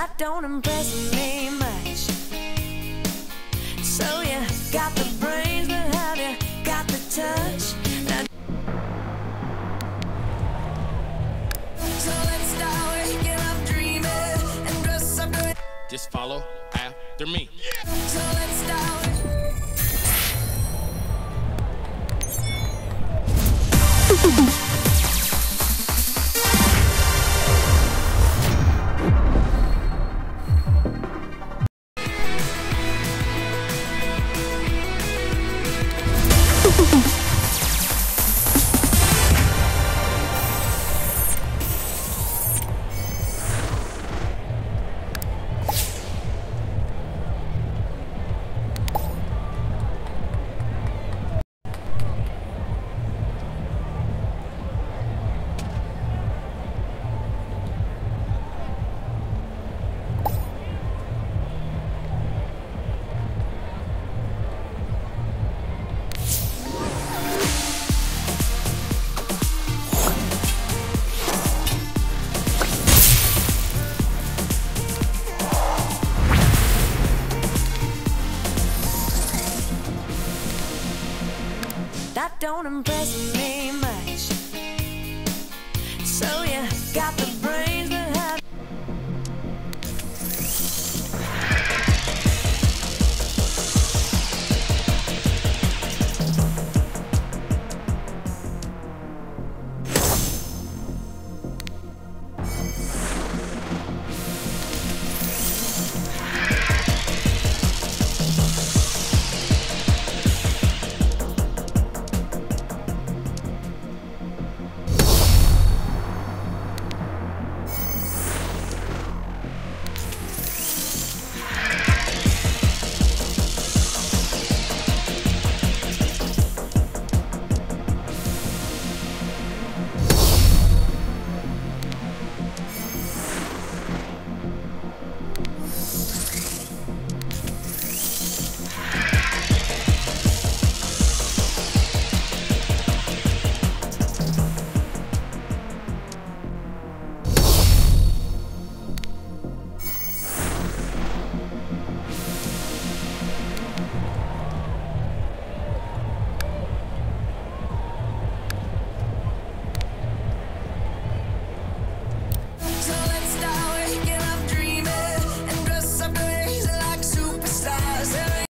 That don't impress me much. So you got the brains, but have you got the touch? Now, so let's start waking up dreaming and dress up to it. Just follow after me. So let's start. That don't impress me much. So you got the